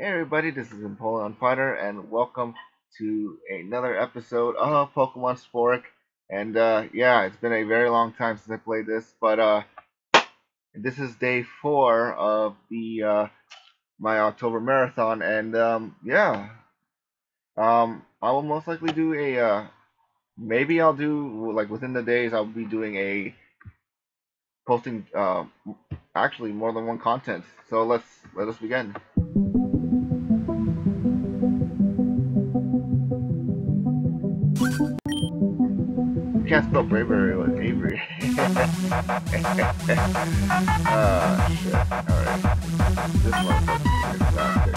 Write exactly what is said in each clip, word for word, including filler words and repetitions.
Hey everybody, this is Empoleon Fighter, and welcome to another episode of Pokemon Sporic. And uh, yeah, it's been a very long time since I played this, but uh, this is day four of the uh, my October marathon, and um, yeah, um, I will most likely do a uh, maybe I'll do like within the days I'll be doing a posting uh, actually more than one content. So let's let us begin. You can't spell bravery with Avery. Ah, shit. Alright. This motherfucker is fantastic.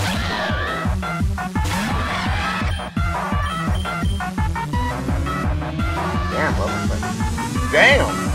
Damn, level thing. Damn!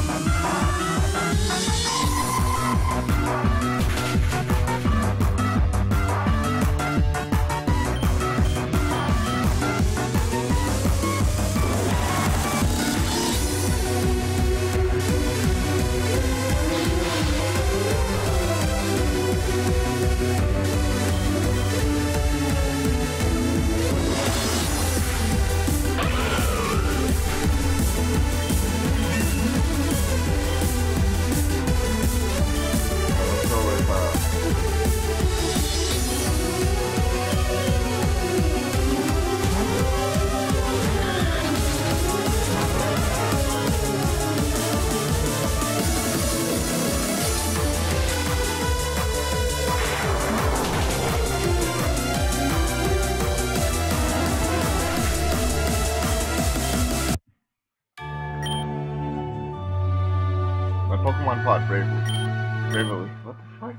My Pokemon fought bravely. Bravely. What the fuck?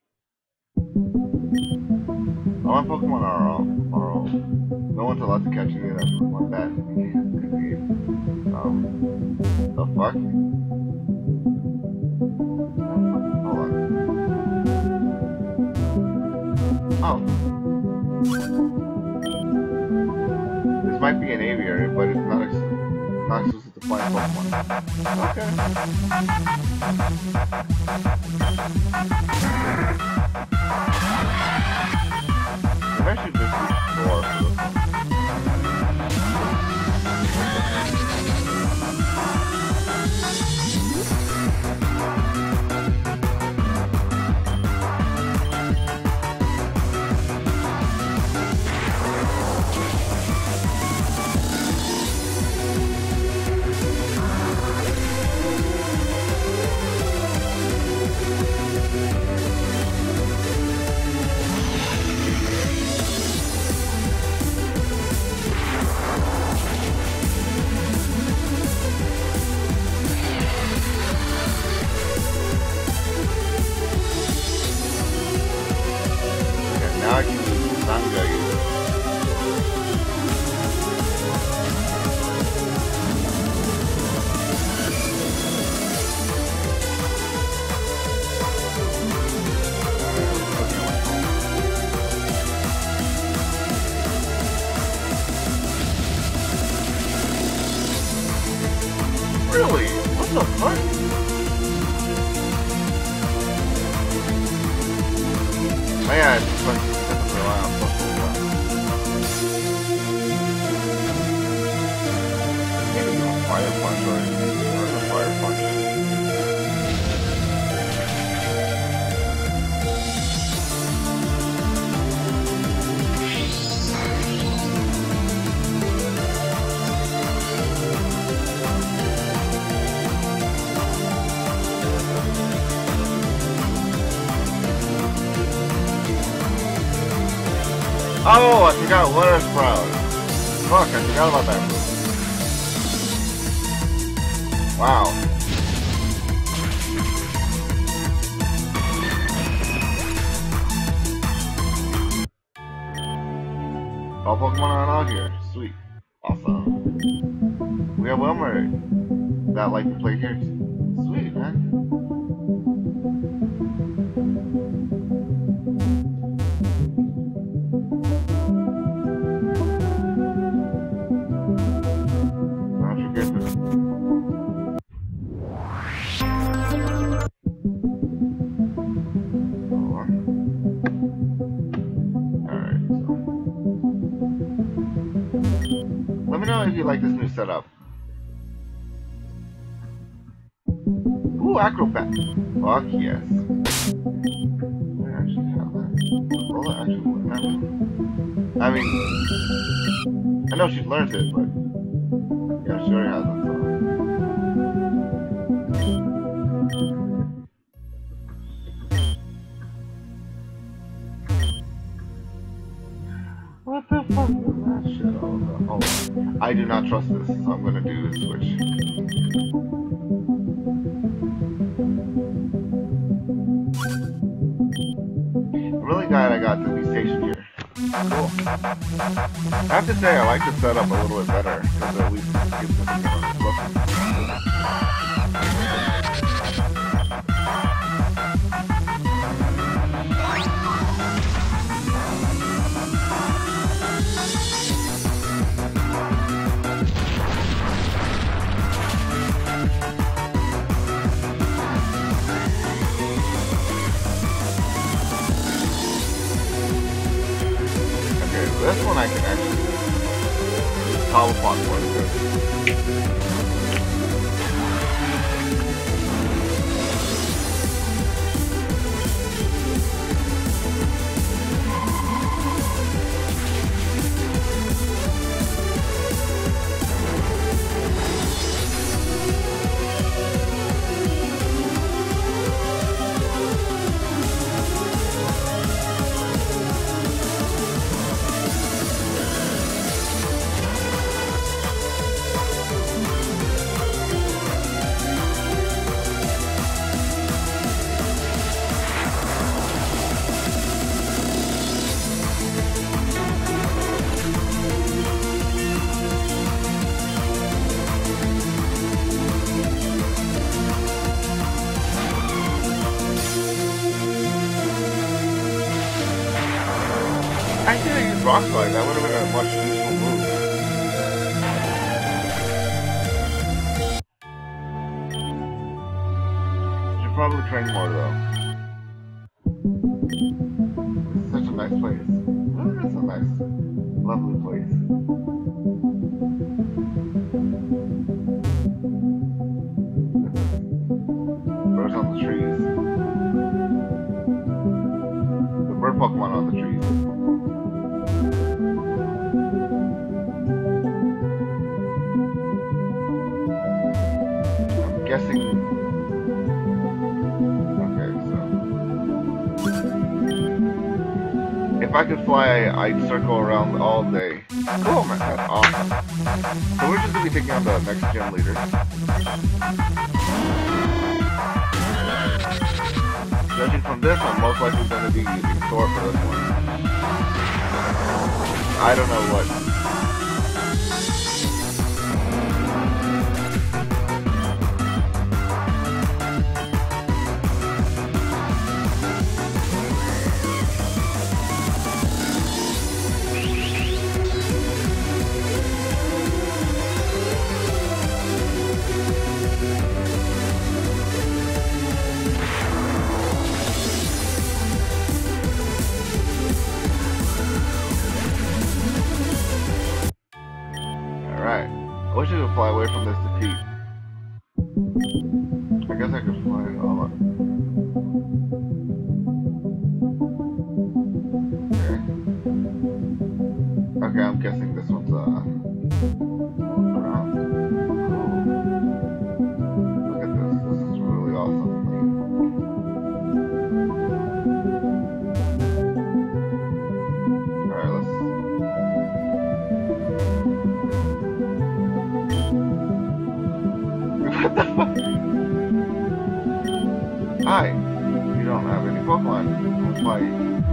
All my Pokemon are all, are all. No one's allowed to catch any of that Pokemon that Um, the fuck? Hold on. Oh. This might be an aviary, but it's not ex not exclusive to flying Pokemon. Okay. I've actually been through more for this one. Now I can use Sanga use. Really? What the fuck? Oh yeah, it's fun. Fire punch or, or the fire punch. Oh, I forgot Water Sprout. Fuck, I forgot about that. Wow. All Pokemon are out here. Sweet. Awesome. We have Wilmer that like to play here. Sweet, man. How'd you get this? Alright. know if you like this new setup. Ooh, Acrobat. Fuck yes. I actually have that. Well, actually, whatever. I mean, I know she learned it, but yeah, she already has it. So. What the fuck is that shit? Oh, no. Hold on. I do not trust this, so I'm gonna do the switch. I'm really glad I got to be stationed here. Cool. I have to say, I like the setup a little bit better, because at least it gives me more look. This one I can actually use Power Pot for good. I should have used Rock Slide, that would have been a much useful move. Should probably train more though. This is such a nice place. Oh, it's a nice, lovely place. Birds on the trees. The bird Pokemon on the trees. Guessing. Okay, so if I could fly, I'd circle around all day. Oh man, that's awesome. So we're just gonna be taking on the next gym leader. Judging from this, I'm most likely gonna be using Thor for this one. I don't know what. Alright. I wish I could fly away from this defeat. I guess I could fly all up. Okay. Okay, I'm guessing this one's uh around. Cool. Look at this. This is really awesome. Alright, let's What the fuck? Hi. You don't have any Pokemon. Don't fight.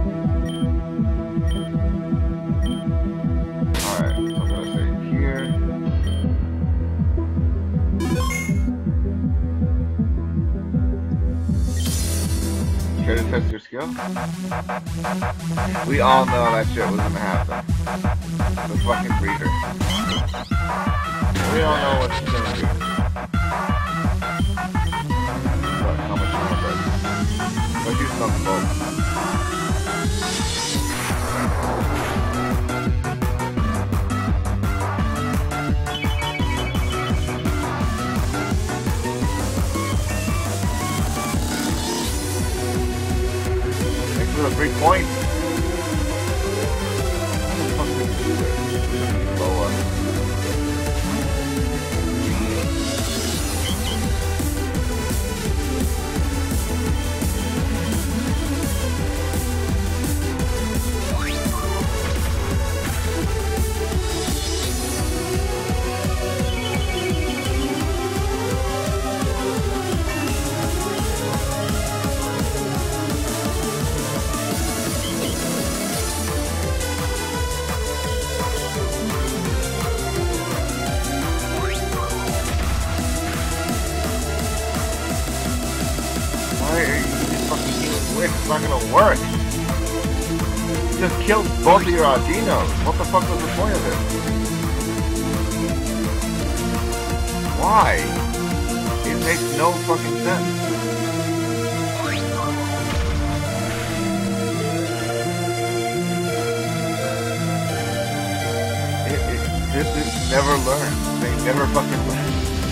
Alright, so I'm gonna say here. Care to test your skill? We all know that shit was gonna happen. The fucking breeder. We all know what she's gonna do. But how much more of it? Let's use some both. point? What the fuck did you do there? Boa. It's not gonna work. You just killed both of your Audinos. What the fuck was the point of it? Why? It makes no fucking sense. It, it, this is never learned. They never fucking learn.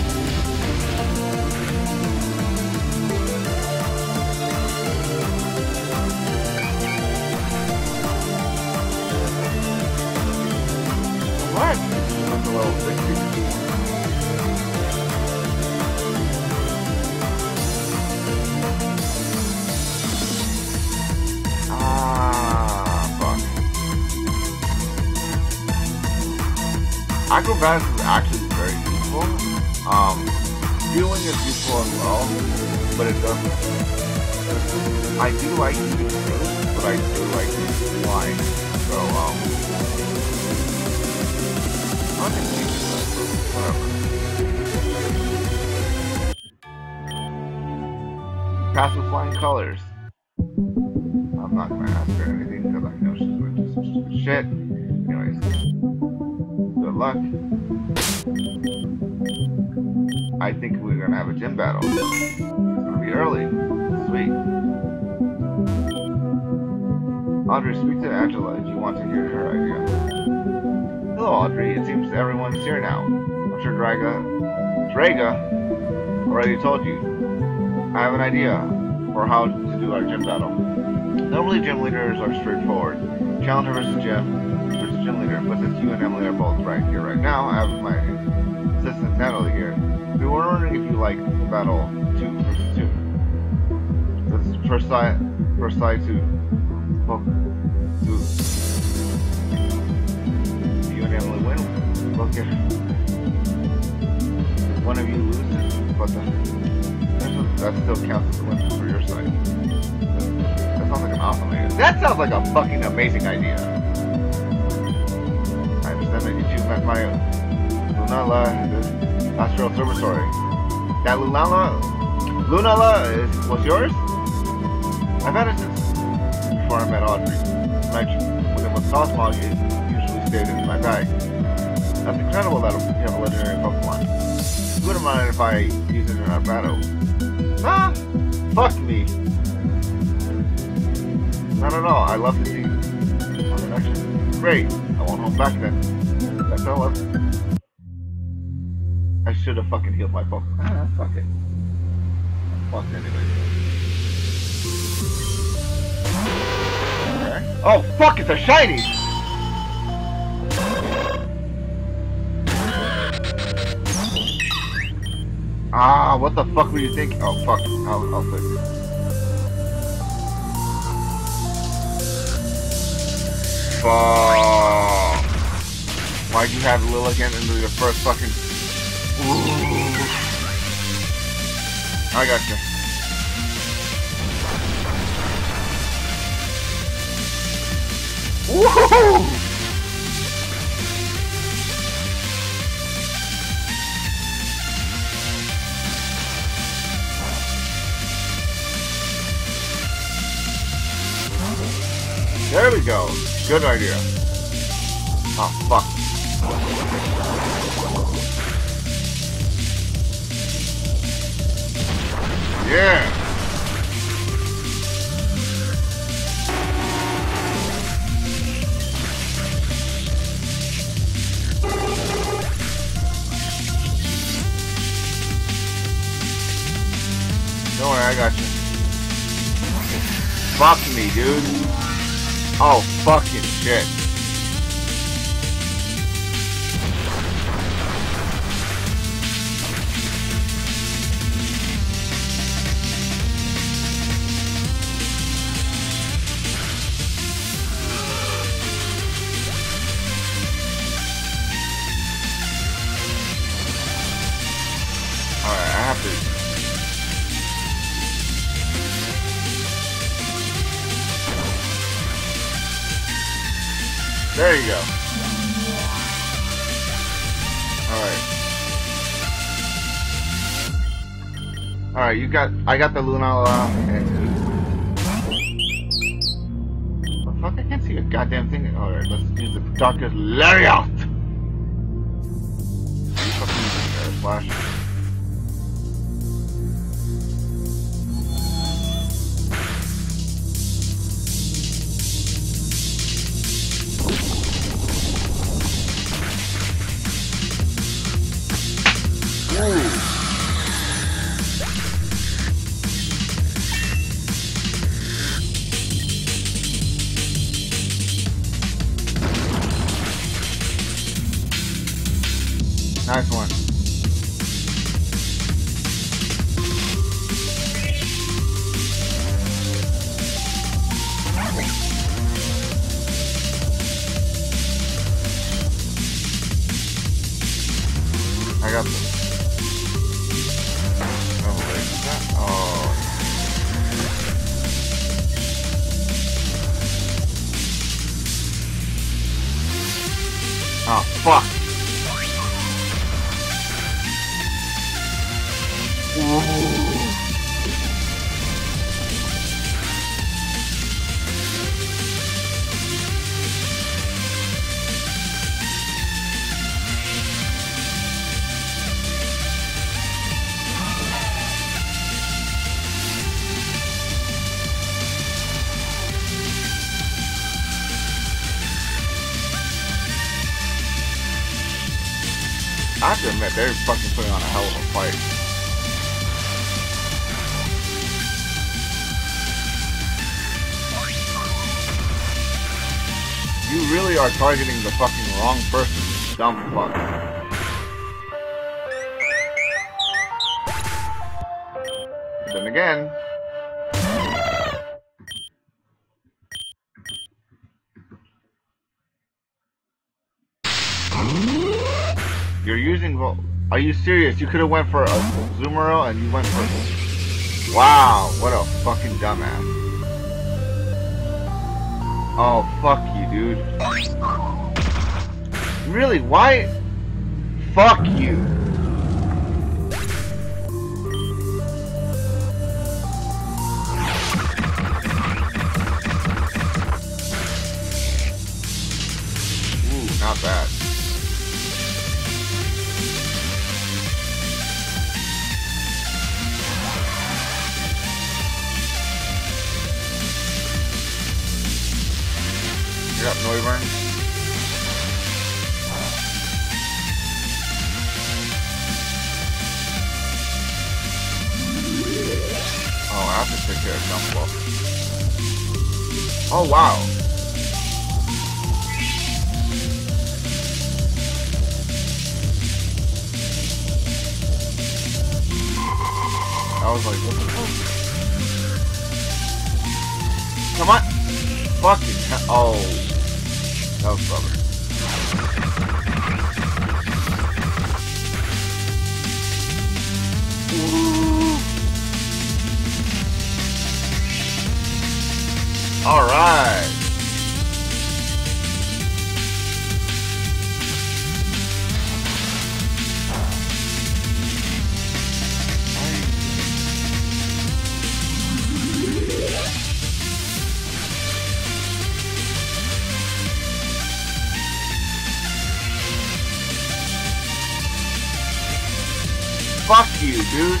Level sixty. Ah, fuck. Acrobatics is actually very useful. Um, Dueling is useful as well, but it doesn't. I do like using moves, but I do like using flying. So, um. I can think of that, whatever. Pass with flying colors. I'm not gonna ask her anything because I know she's going to do some stupid shit. Anyways, good luck. I think we're gonna have a gym battle. It's gonna be early. Sweet. Audrey, speak to Angela if you want to hear her idea. Hello, Audrey. It seems everyone's here now. I'm sure Draga, Draga already told you. I have an idea for how to do our gym battle. Normally, gym leaders are straightforward. Challenger versus gym versus gym leader. But since you and Emily are both right here right now, I have my assistant Natalie here. We were wondering if you like the battle two versus two. This is first side, first side to, well, to. Emily win. Look at one of you loses, but the, that still counts as a win for your side. That sounds like an awesome idea. That sounds like a fucking amazing idea. I understand that you two met my Lunala, the Astral Observatory. That Lunala, Lunala is was yours? I've had it since before I met Audrey. When I when it was Cosmog, it stayed in my bag. That's incredible that you have a legendary Pokemon. You wouldn't mind if I use it in our battle. Nah, fuck me. Not at all. I love to see on the next. Great. I won't hold back then. That's all up. I should have fucking healed my Pokemon. Ah, fuck it. Fuck anyway. Okay. Oh fuck! It's a shiny. Ah, what the fuck were you thinking? Oh, fuck. I'll, I'll fix it. Fuck. Why'd you have Lilligant into your first fucking... Ooh. I got you. Woohoo! There we go. Good idea. Oh, fuck. Yeah. Don't worry, I got you. Fuck me, dude. Oh, fucking shit. Alright, I have to... There you go. Alright. Alright, you got... I got the Lunala. The fuck? I can't see a goddamn thing. Alright, let's use the Darkest Lariat! Fucking air splash. Nice one. I got this. Oh, wait, is that? Oh. Oh, fuck. Ooh. I have to admit, they're fucking putting on a hell of a fight. You really are targeting the fucking wrong person, you dumb fuck. But then again... You're using... Are you serious? You could have went for a Zumaro and you went for... Wow, what a fucking dumbass. Oh, fuck you, dude. Really? Why? Fuck you. Ooh, not bad. You're up, Noivern. Oh, I have to take care of Dumbledore. Oh, wow. I was like, what the fuck? Come on! Fucking hell. Oh. That was rubber. Alright. Fuck you, dude.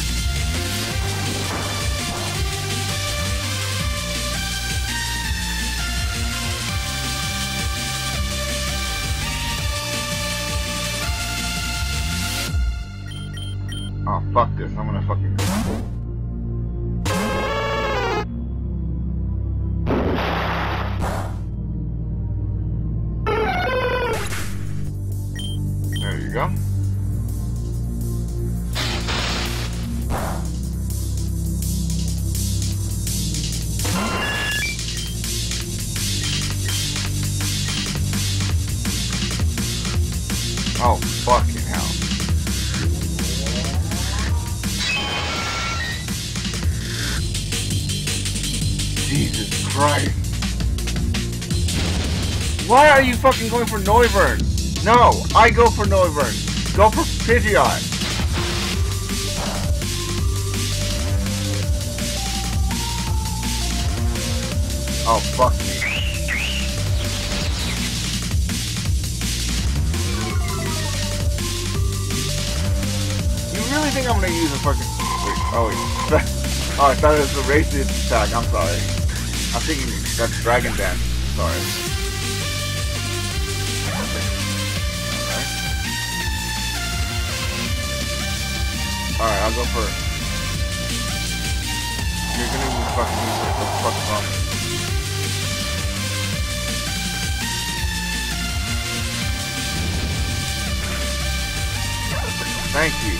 Oh, fuck this. I'm gonna fucking... Oh, fucking hell. Jesus Christ. Why are you fucking going for Noivern? No, I go for Noivern. Go for Pidgeot. Oh, fuck me. You really think I'm gonna use a fucking... Wait, oh wait. Oh, I thought it was a racist attack. I'm sorry. I'm thinking that's Dragon Dance. Sorry. Alright, I'll go for... You're gonna use fucking use it. What's the fuck wrong? Thank you.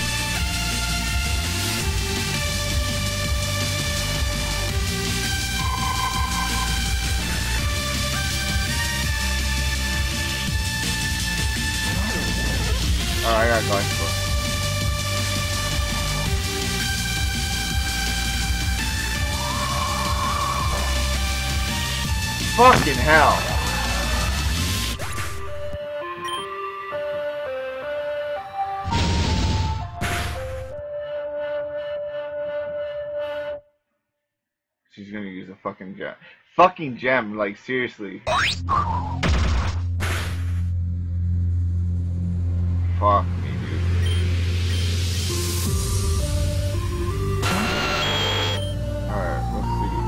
Alright, I got going for it. Fucking hell. She's gonna use a fucking gem. Fucking gem, like seriously. Fuck me, dude. Alright, let's see.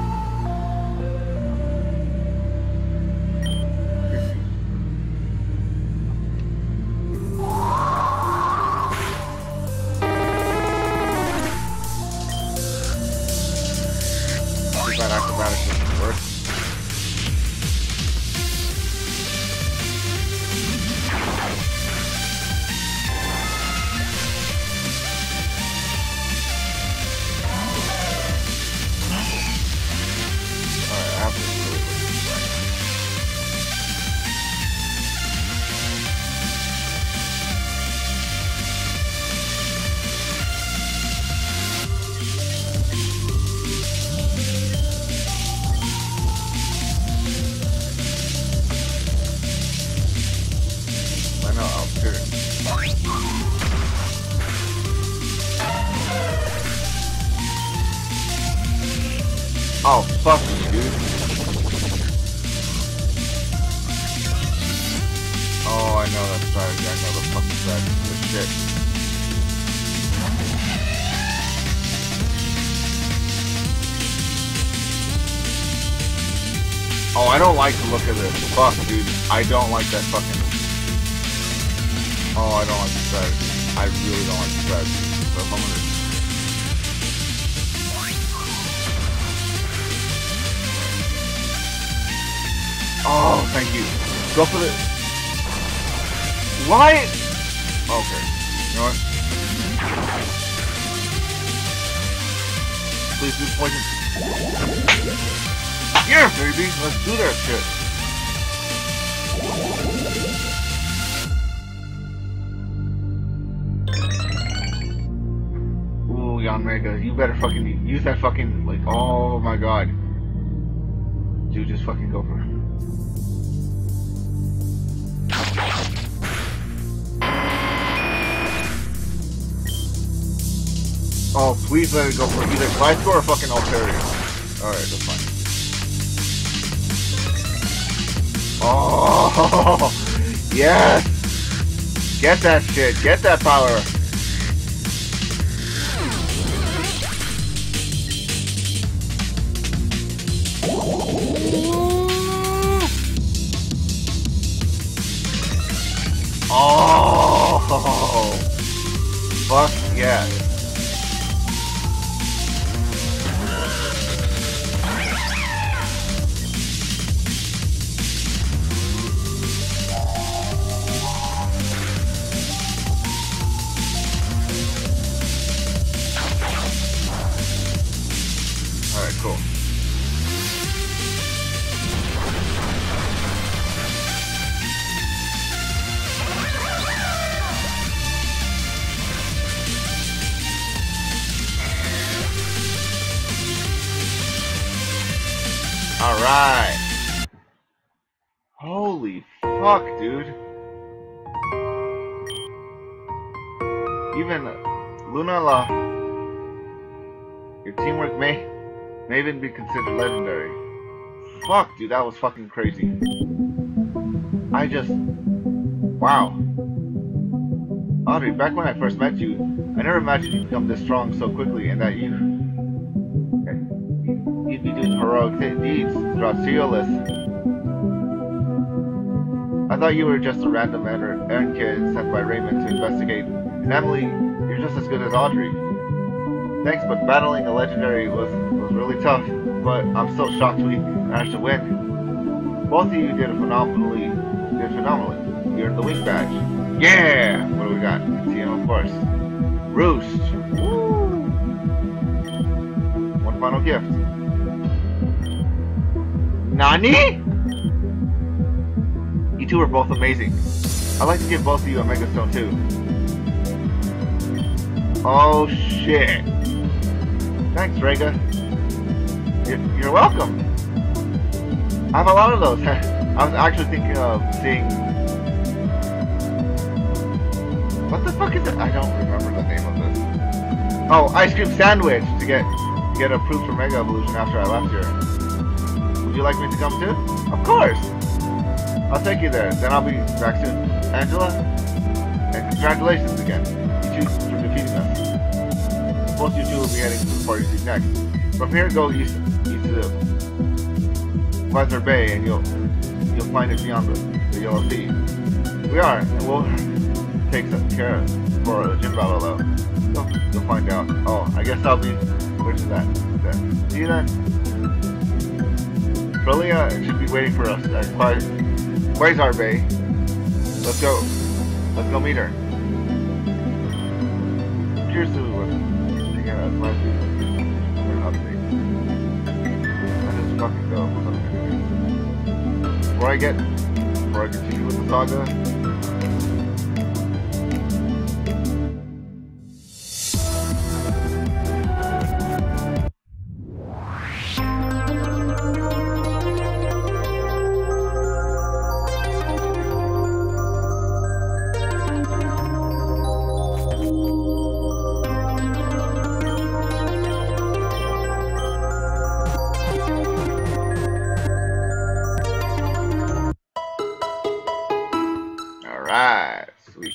That acrobatic doesn't work. Alright, absolutely. I know, I'll do it. Oh, fuck me, dude. Oh, I know that strategy. I know the fucking strategy for this shit. Oh, I don't like the look of this. Fuck, dude. I don't like that fucking... Oh, I don't like the strategy. I really don't like the strategy. So if I'm gonna... Oh, thank you. Go for the... Why? Okay. You know what? Please do poison. Yeah, baby! Let's do that shit. Ooh, Yanmega, you better fucking use that fucking, like, oh my god. Dude, just fucking go for it. Oh, please let it go for either Gliscor or fucking Altaria. Alright, that's fine. Oh, yes! Get that shit. Get that power. Oh, fuck yes. Alright, cool. Alright. Holy fuck, dude. Even Lunala, your teamwork may, may even be considered legendary. Fuck, dude, that was fucking crazy. I just... Wow. Audrey, back when I first met you, I never imagined you'd become this strong so quickly and that you... you'd be doing heroic deeds throughout Seolis. I thought you were just a random errand kid sent by Raymond to investigate. And Emily, you're just as good as Audrey. Thanks, but battling a legendary was, was really tough, but I'm still shocked we managed to win. Both of you did phenomenally, did phenomenally. You earned the wing badge. Yeah! What do we got? T M, of course. Roost. Woo! One final gift. Nani? You two are both amazing. I'd like to give both of you a Mega Stone too. Oh shit. Thanks, Rega. You're, you're welcome. I have a lot of those. I was actually thinking of seeing... What the fuck is it? I don't remember the name of this. Oh, Ice Cream Sandwich to get to get approved for Mega Evolution after I left here. Would you like me to come too? Of course! I'll take you there, then I'll be back soon. Angela? And congratulations again. You two for defeating us. Both you two will be heading to the party seat next. From here, go east, east to Pleasure Bay, and you'll you'll find it beyond the, the Yellow Sea. We are, and we'll take some care of for the gym battle though. You'll, you'll find out. Oh, I guess I'll be. Where's that? That. See that? Frelia should be waiting for us at Quasar Bay. Let's go. Let's go meet her. Cheers to what's taking us last week for an update. Let's just fucking go. Before I get, before I continue with the saga. Alright, sweet.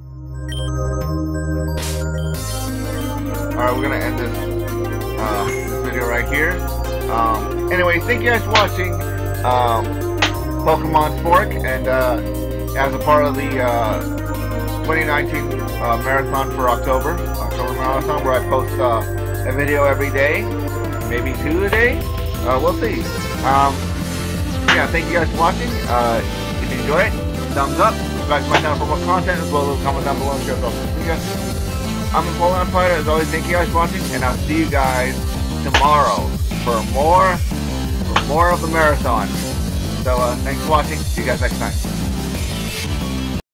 Alright, we're gonna end this, uh, this video right here. Um, anyway, thank you guys for watching um, Pokemon Spork, and uh, as a part of the uh, twenty nineteen uh, marathon for October, October Marathon, where I post uh, a video every day, maybe two a day, uh, we'll see. Um, yeah, thank you guys for watching. Uh, if you enjoy it, thumbs up. Subscribe to my channel for more content, as well as comment down below and share thoughts. I'm Napoleon Fighter. As always, thank you guys for watching, and I'll see you guys tomorrow for more, for more of the marathon. So, uh, thanks for watching. See you guys next time.